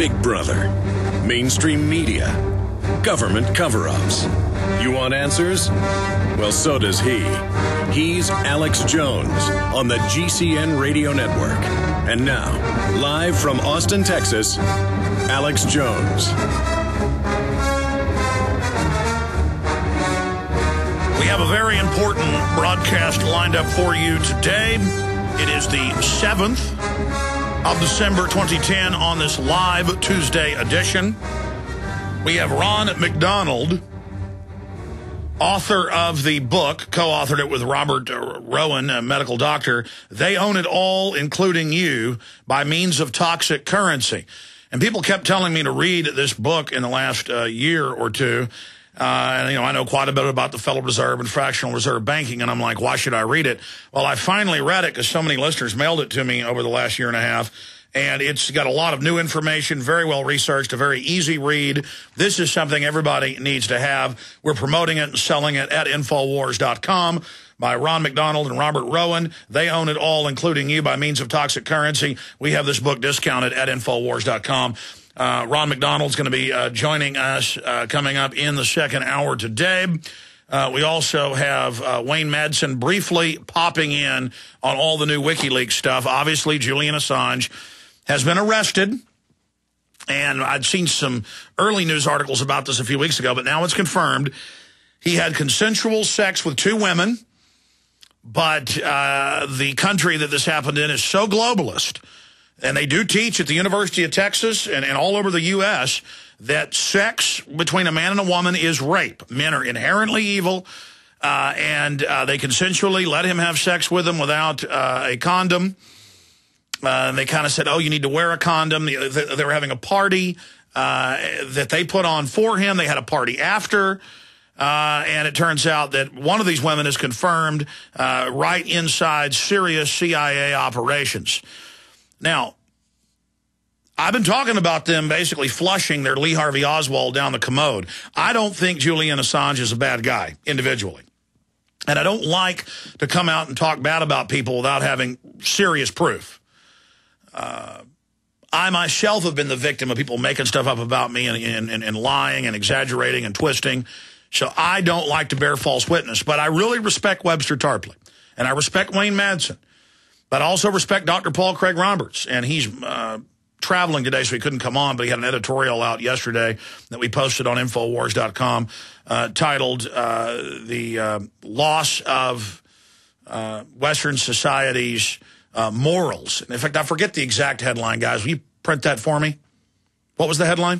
Big Brother, mainstream media, government cover-ups. You want answers? Well, so does he. He's Alex Jones on the GCN Radio Network. And now, live from Austin, Texas, Alex Jones. We have a very important broadcast lined up for you today. It is the 7th of December 2010 on this live Tuesday edition. We have Ron MacDonald, author of the book, co-authored it with Robert Rowan, a medical doctor. They Own It All, Including You, by Means of Toxic Currency. And people kept telling me to read this book in the last year or two. And, you know, I know quite a bit about the Federal Reserve and fractional reserve banking, and I'm like, why should I read it? Well, I finally read it because so many listeners mailed it to me over the last year and a half. And it's got a lot of new information, very well researched, a very easy read. This is something everybody needs to have. We're promoting it and selling it at Infowars.com by Ron MacDonald and Robert Rowan. They Own It All, Including You, by Means of Toxic Currency. We have this book discounted at Infowars.com. Ron MacDonald's going to be joining us coming up in the second hour today. We also have Wayne Madsen briefly popping in on all the new WikiLeaks stuff. Obviously, Julian Assange has been arrested. And I'd seen some early news articles about this a few weeks ago, but now it's confirmed. He had consensual sex with 2 women, but the country that this happened in is so globalist. And they do teach at the University of Texas and all over the U.S. that sex between a man and a woman is rape. Men are inherently evil, and they consensually let him have sex with them without a condom. And they kind of said, oh, you need to wear a condom. They were having a party that they put on for him. They had a party after. And it turns out that one of these women is confirmed right inside serious CIA operations. Now, I've been talking about them basically flushing their Lee Harvey Oswald down the commode. I don't think Julian Assange is a bad guy individually. And I don't like to come out and talk bad about people without having serious proof. I myself have been the victim of people making stuff up about me and lying and exaggerating and twisting. So I don't like to bear false witness. But I really respect Webster Tarpley. And I respect Wayne Madsen. But I also respect Dr. Paul Craig Roberts, and he's traveling today, so he couldn't come on, but he had an editorial out yesterday that we posted on Infowars.com titled The Loss of Western Society's Morals. In fact, I forget the exact headline, guys. Will you print that for me? What was the headline?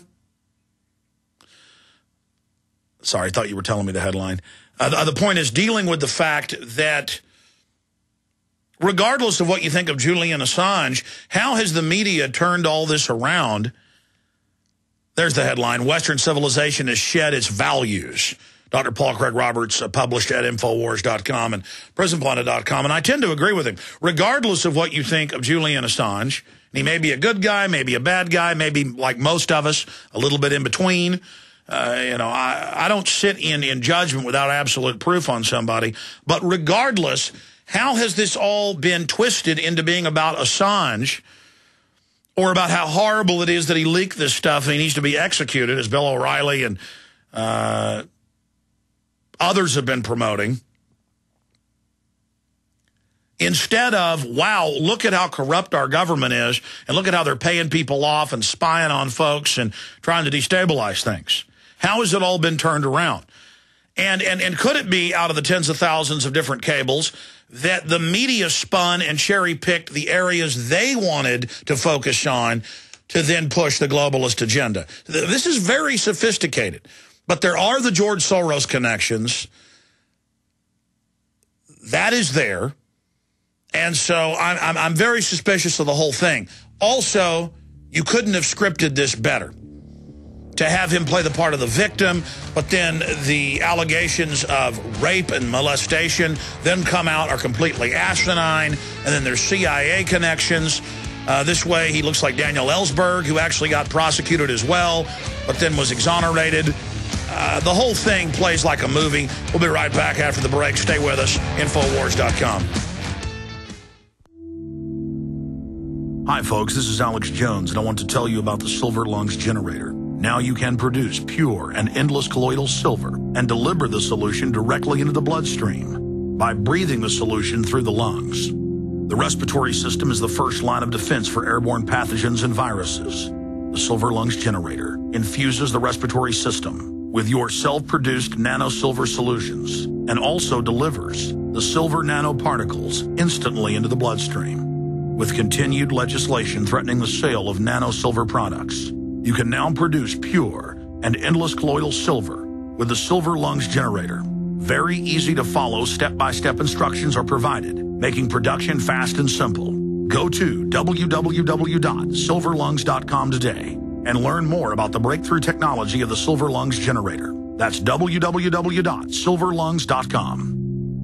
Sorry, I thought you were telling me the headline. The point is dealing with the fact that regardless of what you think of Julian Assange, how has the media turned all this around? There's the headline. Western civilization has shed its values. Dr. Paul Craig Roberts published at Infowars.com and PrisonPlanet.com. And I tend to agree with him. Regardless of what you think of Julian Assange, he may be a good guy, maybe a bad guy, maybe like most of us, a little bit in between. You know, I don't sit in judgment without absolute proof on somebody. But regardless, how has this all been twisted into being about Assange or about how horrible it is that he leaked this stuff and he needs to be executed, as Bill O'Reilly and others have been promoting, instead of, wow, look at how corrupt our government is and look at how they're paying people off and spying on folks and trying to destabilize things. How has it all been turned around? And could it be, out of the tens of thousands of different cables, that the media spun and cherry-picked the areas they wanted to focus on to then push the globalist agenda? This is very sophisticated. But there are the George Soros connections. That is there. And so I'm very suspicious of the whole thing. Also, you couldn't have scripted this better. To have him play the part of the victim, but then the allegations of rape and molestation then come out are completely asinine, and then there's CIA connections. This way, he looks like Daniel Ellsberg, who actually got prosecuted as well, but then was exonerated. The whole thing plays like a movie. We'll be right back after the break. Stay with us. Infowars.com. Hi folks, this is Alex Jones, and I want to tell you about the Silver Lungs generator. Now you can produce pure and endless colloidal silver and deliver the solution directly into the bloodstream by breathing the solution through the lungs. The respiratory system is the first line of defense for airborne pathogens and viruses. The Silver Lungs generator infuses the respiratory system with your self-produced nano-silver solutions and also delivers the silver nanoparticles instantly into the bloodstream. With continued legislation threatening the sale of nano-silver products, you can now produce pure and endless colloidal silver with the Silver Lungs generator. Very easy to follow, step-by-step instructions are provided, making production fast and simple. Go to www.silverlungs.com today and learn more about the breakthrough technology of the Silver Lungs generator. That's www.silverlungs.com.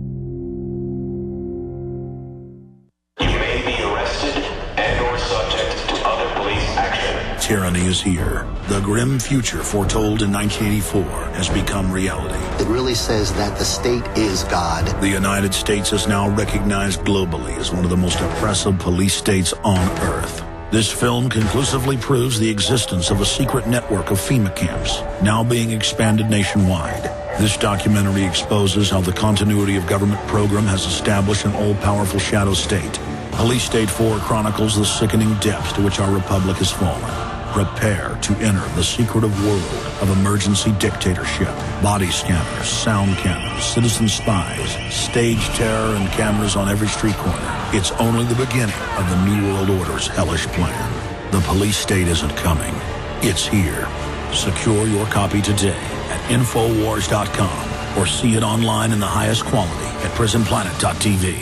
Tyranny is here. The grim future foretold in 1984 has become reality. It really says that the state is God. The United States is now recognized globally as one of the most oppressive police states on Earth. This film conclusively proves the existence of a secret network of FEMA camps, now being expanded nationwide. This documentary exposes how the continuity of government program has established an all-powerful shadow state. Police State 4 chronicles the sickening depths to which our republic has fallen. Prepare to enter the secretive world of emergency dictatorship. Body scanners, sound cannons, citizen spies, stage terror, and cameras on every street corner. It's only the beginning of the New World Order's hellish plan. The police state isn't coming. It's here. Secure your copy today at Infowars.com or see it online in the highest quality at PrisonPlanet.tv.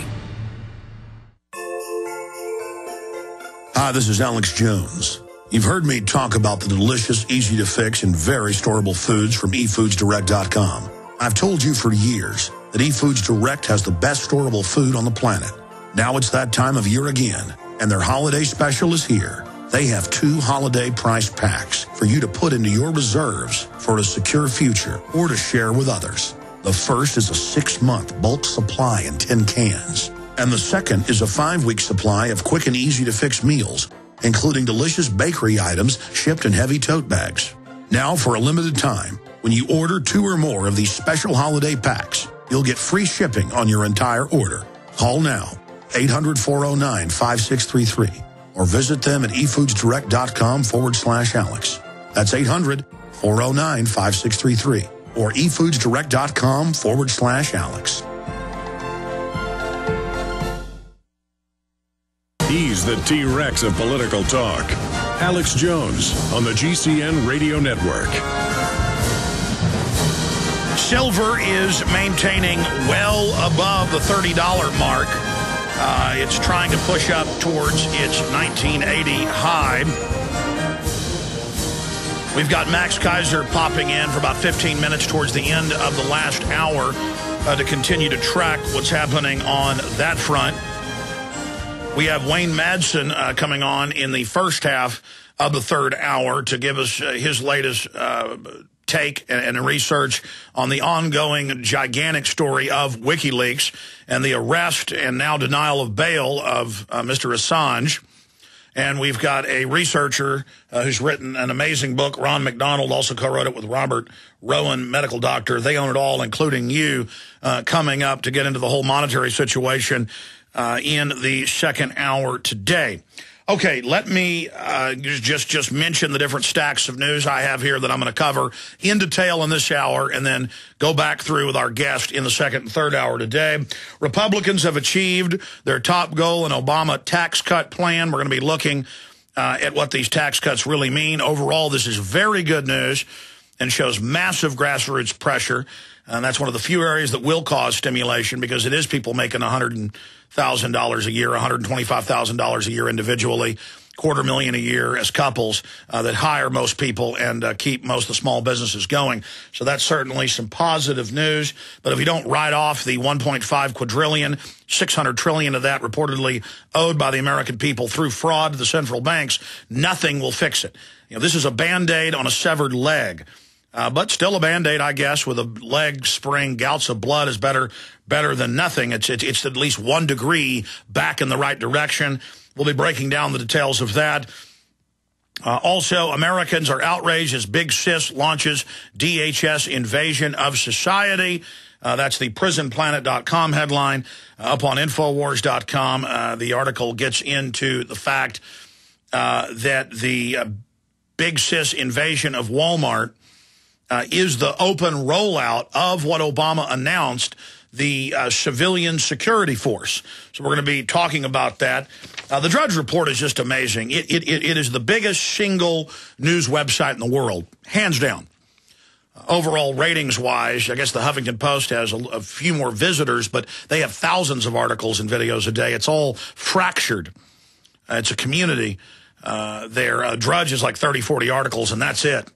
Hi, this is Alex Jones. You've heard me talk about the delicious, easy-to-fix, and very storable foods from eFoodsDirect.com. I've told you for years that eFoods Direct has the best storable food on the planet. Now it's that time of year again, and their holiday special is here. They have 2 holiday-priced packs for you to put into your reserves for a secure future or to share with others. The first is a 6-month bulk supply in 10 cans, and the second is a 5-week supply of quick and easy-to-fix meals, including delicious bakery items shipped in heavy tote bags. Now, for a limited time, when you order 2 or more of these special holiday packs, you'll get free shipping on your entire order. Call now, 800-409-5633, or visit them at efoodsdirect.com/Alex. That's 800-409-5633, or efoodsdirect.com/Alex. He's the T-Rex of political talk. Alex Jones on the GCN Radio Network. Silver is maintaining well above the $30 mark. It's trying to push up towards its 1980 high. We've got Max Keiser popping in for about 15 minutes towards the end of the last hour to continue to track what's happening on that front. We have Wayne Madsen coming on in the first half of the third hour to give us his latest take and research on the ongoing gigantic story of WikiLeaks and the arrest and now denial of bail of Mr. Assange. And we've got a researcher who's written an amazing book. Ron MacDonald also co-wrote it with Robert Rowan, medical doctor. They own it all, including you, coming up to get into the whole monetary situation in the second hour today. Okay, let me just mention the different stacks of news I have here that I'm going to cover in detail in this hour and then go back through with our guest in the second and third hour today. Republicans have achieved their top goal in Obama tax cut plan. We're going to be looking at what these tax cuts really mean. Overall, this is very good news and shows massive grassroots pressure. And that's one of the few areas that will cause stimulation because it is people making $100,000 a year, $125,000 a year individually, $250,000 a year as couples that hire most people and keep most of the small businesses going. So that's certainly some positive news. But if you don't write off the $1.5 quadrillion, $600 trillion of that reportedly owed by the American people through fraud to the central banks, nothing will fix it. You know, this is a Band-Aid on a severed leg. But still a Band-Aid, I guess, with a leg sprain, gouts of blood is better than nothing. It's at least 1 degree back in the right direction. We'll be breaking down the details of that. Also, Americans are outraged as Big Sis launches DHS invasion of society. That's the prisonplanet.com headline. Up on Infowars.com, the article gets into the fact that the Big Sis invasion of Walmart is the open rollout of what Obama announced, the civilian security force. So we're going to be talking about that. The Drudge Report is just amazing. It is the biggest single news website in the world, hands down. Overall ratings-wise, I guess the Huffington Post has a few more visitors, but they have thousands of articles and videos a day. It's all fractured. It's a community there. Drudge is like 30, 40 articles, and that's it.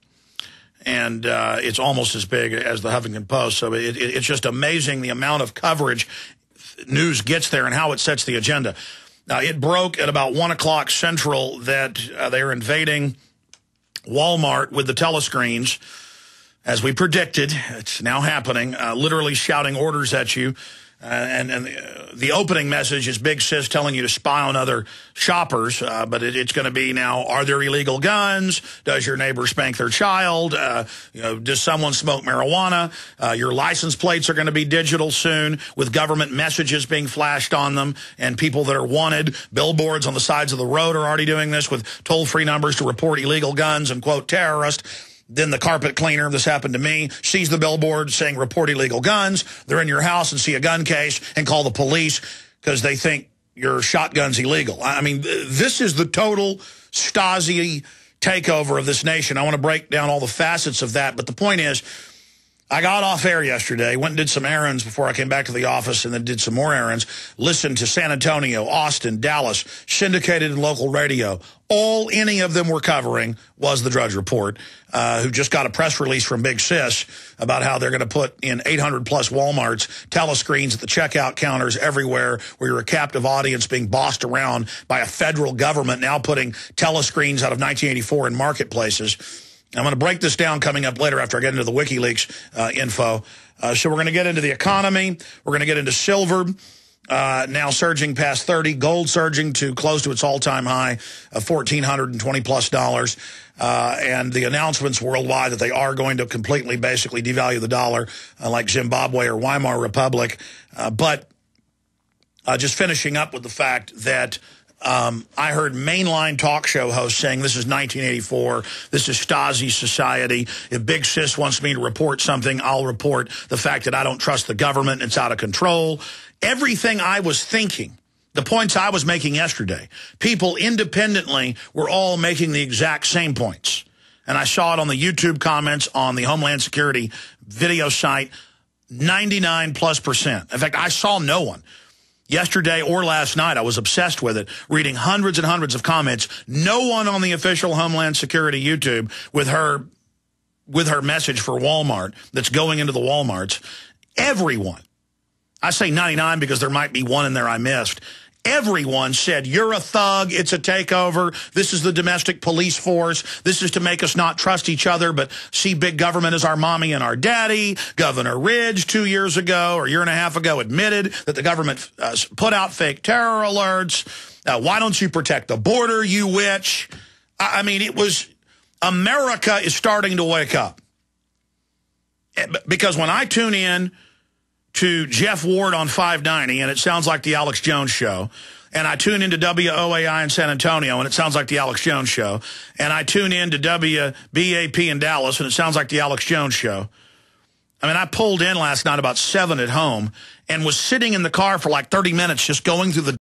And it's almost as big as the Huffington Post. So it's just amazing the amount of coverage news gets there and how it sets the agenda. It broke at about 1 o'clock Central that they're invading Walmart with the telescreens. As we predicted, it's now happening, literally shouting orders at you. And the opening message is Big Sis telling you to spy on other shoppers, but it's going to be now, are there illegal guns? Does your neighbor spank their child? Does someone smoke marijuana? Your license plates are going to be digital soon with government messages being flashed on them, and people that are wanted. Billboards on the sides of the road are already doing this with toll-free numbers to report illegal guns and, quote, terrorist. Then the carpet cleaner, this happened to me, sees the billboard saying report illegal guns. They're in your house and see a gun case and call the police because they think your shotgun's illegal. I mean, this is the total Stasi takeover of this nation. I want to break down all the facets of that. But the point is, I got off air yesterday, went and did some errands before I came back to the office, and then did some more errands, listened to San Antonio, Austin, Dallas, syndicated and local radio. All any of them were covering was the Drudge Report, who just got a press release from Big Sis about how they're going to put in 800-plus Walmarts, telescreens at the checkout counters everywhere, where you're a captive audience being bossed around by a federal government now putting telescreens out of 1984 in marketplaces. I'm going to break this down coming up later after I get into the WikiLeaks info. So we're going to get into the economy. We're going to get into silver, now surging past 30, gold surging to close to its all-time high of $1,420+, and the announcements worldwide that they are going to completely basically devalue the dollar like Zimbabwe or Weimar Republic. But just finishing up with the fact that I heard mainline talk show hosts saying this is 1984, this is Stasi society. If Big Sis wants me to report something, I'll report the fact that I don't trust the government, it's out of control. Everything I was thinking, the points I was making yesterday, people independently were all making the exact same points. And I saw it on the YouTube comments on the Homeland Security video site, 99+%. In fact, I saw no one. Yesterday or last night, I was obsessed with it, reading hundreds and hundreds of comments. No one on the official Homeland Security YouTube with her message for Walmart that's going into the Walmarts. Everyone, I say 99 because there might be one in there I missed. Everyone said, you're a thug, it's a takeover, this is the domestic police force, this is to make us not trust each other, but see big government as our mommy and our daddy. Governor Ridge 2 years ago, or a year and a half ago, admitted that the government put out fake terror alerts. Why don't you protect the border, you witch? I mean, it was, America is starting to wake up. Because when I tune in to Jeff Ward on 590, and it sounds like the Alex Jones Show, and I tune into WOAI in San Antonio, and it sounds like the Alex Jones Show, and I tune in to WBAP in Dallas, and it sounds like the Alex Jones Show. I mean, I pulled in last night about 7 at home and was sitting in the car for like 30 minutes just going through the